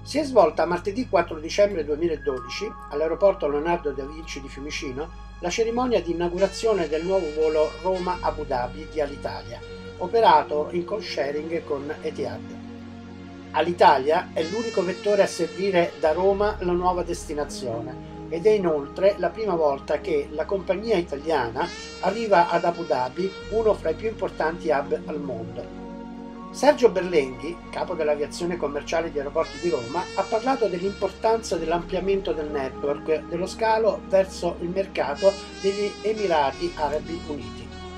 Si è svolta martedì 4 dicembre 2012 all'aeroporto Leonardo da Vinci di Fiumicino la cerimonia di inaugurazione del nuovo volo Roma-Abu Dhabi di Alitalia, operato in co-sharing con Etihad. Alitalia è l'unico vettore a servire da Roma la nuova destinazione ed è inoltre la prima volta che la compagnia italiana arriva ad Abu Dhabi, uno fra i più importanti hub al mondo. Sergio Berlenghi, capo dell'aviazione commerciale di Aeroporti di Roma, ha parlato dell'importanza dell'ampliamento del network dello scalo verso il mercato degli Emirati Arabi Uniti.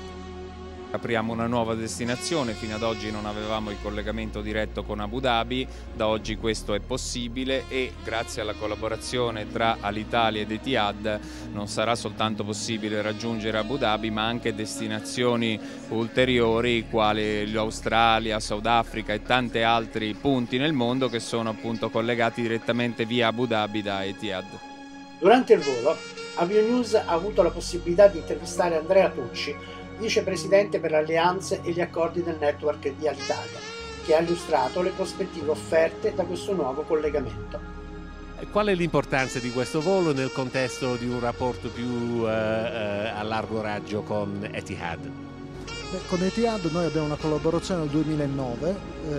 Apriamo una nuova destinazione, fino ad oggi non avevamo il collegamento diretto con Abu Dhabi, da oggi questo è possibile e grazie alla collaborazione tra Alitalia ed Etihad non sarà soltanto possibile raggiungere Abu Dhabi ma anche destinazioni ulteriori quali l'Australia, Sudafrica e tanti altri punti nel mondo che sono appunto collegati direttamente via Abu Dhabi da Etihad. Durante il volo, Avionews ha avuto la possibilità di intervistare Andrea Tucci, vicepresidente per le alleanze e gli accordi del network di Alitalia, che ha illustrato le prospettive offerte da questo nuovo collegamento. Qual è l'importanza di questo volo nel contesto di un rapporto più a largo raggio con Etihad? Con Etihad noi abbiamo una collaborazione nel 2009,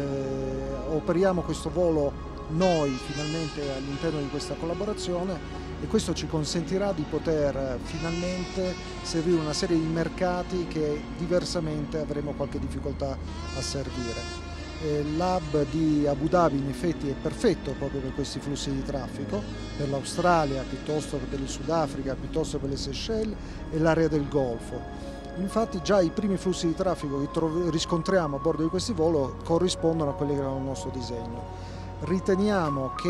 operiamo questo volo noi finalmente all'interno di questa collaborazione e questo ci consentirà di poter finalmente servire una serie di mercati che diversamente avremo qualche difficoltà a servire. L'hub di Abu Dhabi in effetti è perfetto proprio per questi flussi di traffico, per l'Australia piuttosto che per il Sudafrica, piuttosto che per le Seychelles e l'area del Golfo. Infatti già i primi flussi di traffico che riscontriamo a bordo di questi voli corrispondono a quelli che erano il nostro disegno. Riteniamo che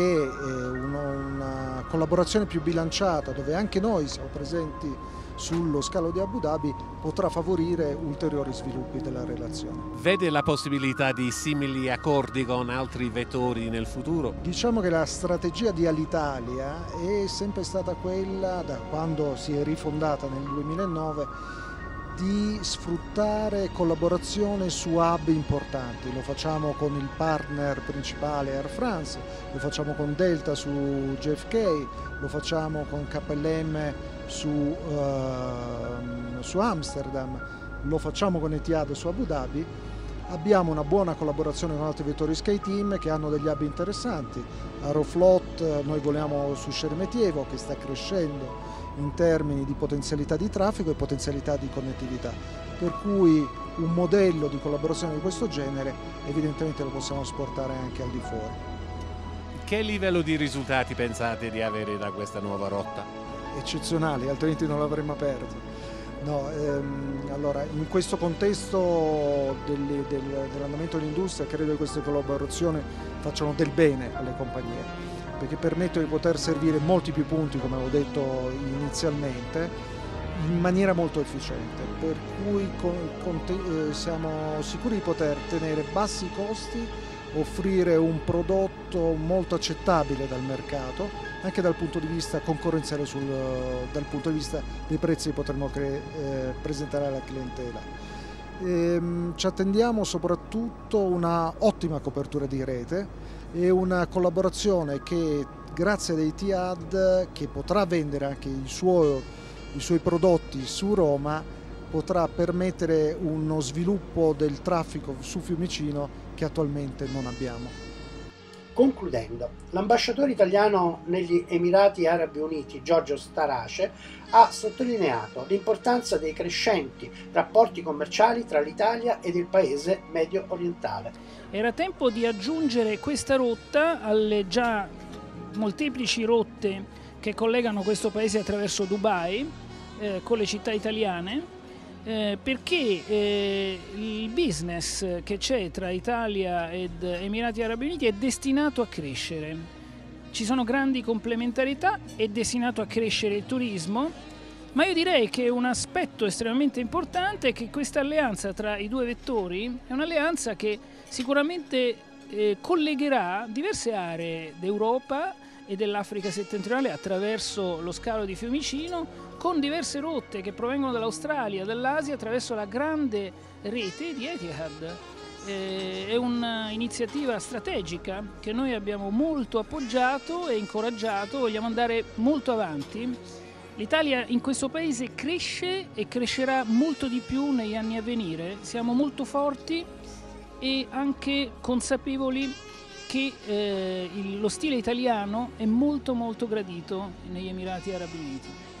una collaborazione più bilanciata, dove anche noi siamo presenti sullo scalo di Abu Dhabi, potrà favorire ulteriori sviluppi della relazione. Vede la possibilità di simili accordi con altri vettori nel futuro? Diciamo che la strategia di Alitalia è sempre stata quella, da quando si è rifondata nel 2009, di sfruttare collaborazione su hub importanti. Lo facciamo con il partner principale Air France, lo facciamo con Delta su JFK, lo facciamo con KLM su Amsterdam, lo facciamo con Etihad su Abu Dhabi. Abbiamo una buona collaborazione con altri vettori SkyTeam che hanno degli hub interessanti. Aeroflot noi voliamo su Sheremetyevo che sta crescendo in termini di potenzialità di traffico e potenzialità di connettività, per cui un modello di collaborazione di questo genere evidentemente lo possiamo esportare anche al di fuori. Che livello di risultati pensate di avere da questa nuova rotta? Eccezionali, altrimenti non l'avremmo aperto. No, allora, in questo contesto dell'andamento dell'industria credo che queste collaborazioni facciano del bene alle compagnie, perché permettono di poter servire molti più punti, come avevo detto inizialmente, in maniera molto efficiente, per cui siamo sicuri di poter tenere bassi costi, offrire un prodotto molto accettabile dal mercato, anche dal punto di vista concorrenziale, dal punto di vista dei prezzi che potremo presentare alla clientela. Ci attendiamo soprattutto una ottima copertura di rete e una collaborazione che grazie ad Etihad, che potrà vendere anche i suoi prodotti su Roma, potrà permettere uno sviluppo del traffico su Fiumicino che attualmente non abbiamo. Concludendo, l'ambasciatore italiano negli Emirati Arabi Uniti, Giorgio Starace, ha sottolineato l'importanza dei crescenti rapporti commerciali tra l'Italia ed il paese medio orientale. Era tempo di aggiungere questa rotta alle già molteplici rotte che collegano questo paese attraverso Dubai con le città italiane, perché il business che c'è tra Italia ed Emirati Arabi Uniti è destinato a crescere. Ci sono grandi complementarità, è destinato a crescere il turismo, ma io direi che un aspetto estremamente importante è che questa alleanza tra i due vettori è un'alleanza che sicuramente collegherà diverse aree d'Europa e dell'Africa settentrionale attraverso lo scalo di Fiumicino, con diverse rotte che provengono dall'Australia, dall'Asia, attraverso la grande rete di Etihad. è un'iniziativa strategica che noi abbiamo molto appoggiato e incoraggiato, vogliamo andare molto avanti. L'Italia in questo paese cresce e crescerà molto di più negli anni a venire, siamo molto forti e anche consapevoli che lo stile italiano è molto gradito negli Emirati Arabi Uniti.